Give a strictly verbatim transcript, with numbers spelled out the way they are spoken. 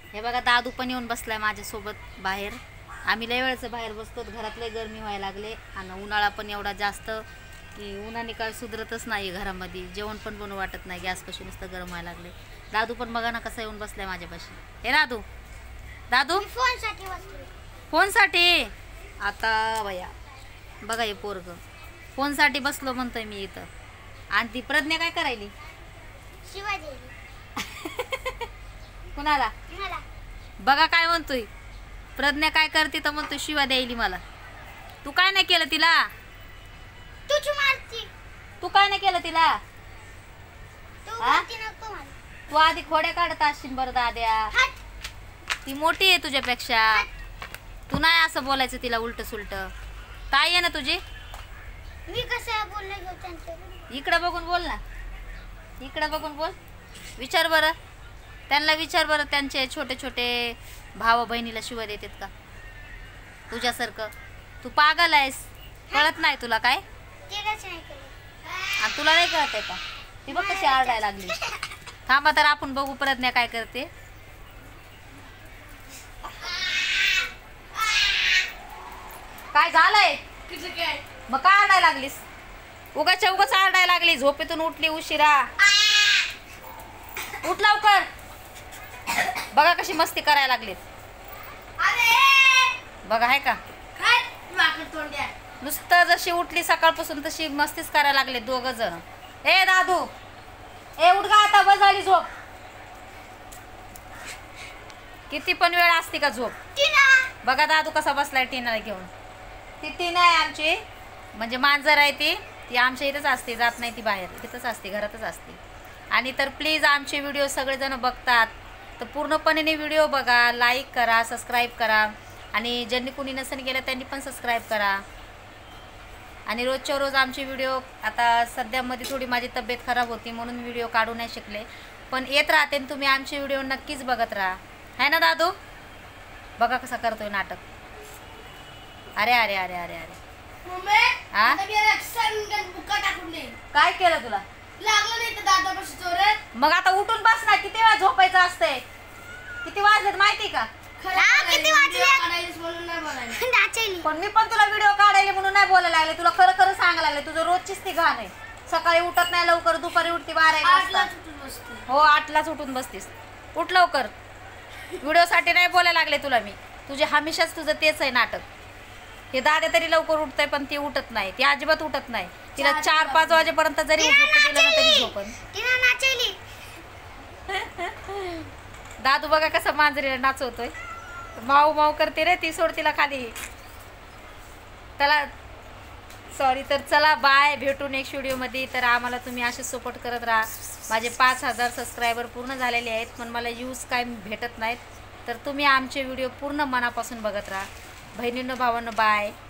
हे बघा दादू पण येऊन बसलाय माझ्यासोबत बाहेर. आम्ही लय वेळचं बाहेर बसतो, घरात लय गरमी व्हायला लागले आणि उन्हाळा पण एवढा जास्त की उन्हाने काय सुधरतच नाही घरामध्ये. जेवण पण बनवू वाटत नाही, गॅसपाशी नुसतं गरम व्हायला लागले. दादू पण बघा ना कसा येऊन बसलाय माझ्यापाशी. हे दादू दादू फोनसाठी बसलोय. फोनसाठी आता बया बघा हे पोरग फोनसाठी बसलो म्हणतोय मी इथं. आणि ती प्रज्ञा काय करायली? शिवाजी कुणाला मला बघा काय म्हणतोय. प्रज्ञा काय करते तर म्हणतोय शिवा द्यायली मला. तू काय नाही केलं तिला? तुझी मारती. तू काय नाही केलं तिला? तू हा? मारती नको मला. तू आधी खोड्या काढत असशील बरं दाद्या. हट. ती मोठी आहे तुझ्यापेक्षा. तू नाही असं बोलायचं तिला उलट सुलट. ताई आहे ना तुझी? मी कसं बोलले घेऊ त्यांचं? इकडं बघून बोल ना, इकडं बघून बोल. विचार बरं त्यांना, विचार बरं त्यांचे छोटे छोटे भाव बहिणीला शिवा देतात का तुझ्यासारखं? तू पागल आहेस, कळत नाही तुला काय? तेच नाही केलं. आणि तुला नाही कळत आहे का? ती बघ कशी आरडायला लागली. थांबा तर आपण बघू प्रज्ञा काय करते. काय झालंय मग? काय आरडायला लागलीस? उगाच्या उगाच आरडायला लागली. झोपेतून उठली उशिरा. उठ लवकर. बघा कशी मस्ती करायला लागलीत. बघा आहे का नुसतं जशी उठली सकाळपासून तशी मस्तीच करायला लागले दोघ जण. ए दादू ए उठ गा आता, बस झाली झोप. किती पण वेळ असते का झोप? बघा दादू कसा बसलाय टीनाला घेऊन. ती टीना आहे आमची, म्हणजे मांजर आहे ती. ती आमच्या इथंच असते, जात नाही ती बाहेर, इथंच असते, घरातच असते. आणि तर प्लीज आमचे व्हिडिओ सगळेजण बघतात तर पूर्णपणे व्हिडिओ बघा, लाईक करा, सबस्क्राईब करा. आणि ज्यांनी कुणी नसेल केलं त्यांनी पण सबस्क्राईब करा. आणि रोजच्या रोज आमचे व्हिडिओ, आता सध्यामध्ये थोडी माझी तब्येत खराब होती म्हणून व्हिडिओ काढू नाही शकले, पण येत राहते. तुम्ही आमचे व्हिडिओ नक्कीच बघत राहा, है ना दादू? बघा कसा करतोय नाटक. अरे अरे अरे अरे अरे हा काय केलं तुला? मग आता उठून बस ना. किती वेळा झोपायचं असतंय? किती वाजलेत माहिती का? पण मी पण तुला व्हिडिओ काढायला म्हणून नाही बोलायला लागले. तुला खरं खरं सांगायला लागले. तुझं रोजचीच ती घाण आहे. सकाळी उठत नाही लवकर, दुपारी उठते बारा एक वाजता. हो आठलाच उठून बसतीस. उठ लवकर. व्हिडिओसाठी नाही बोलायला लागले तुला मी. तुझे हमेशाच तुझं तेच आहे नाटक. हे दादा तरी लवकर उठतंय पण ती उठत नाही. ती अजिबात उठत नाही. तिला चार पाच वाजेपर्यंत जरी झोपू दिलं ना तरी झोपन. दादू बघा कसं मांजरीला नाचवतोय. माऊ माऊ करते रे ती. सोड तिला खाली. त्याला सॉरी. तर चला बाय, भेटू नेक्स्ट व्हिडिओमध्ये. तर आम्हाला तुम्ही असेच सपोर्ट करत राहा. माझे पाच हजार सबस्क्रायबर पूर्ण झालेले आहेत पण मला व्ह्यूज काय भेटत नाहीत. तर तुम्ही आमचे व्हिडिओ पूर्ण मनापासून बघत राहा. बहिणींनो भावांनो बाय.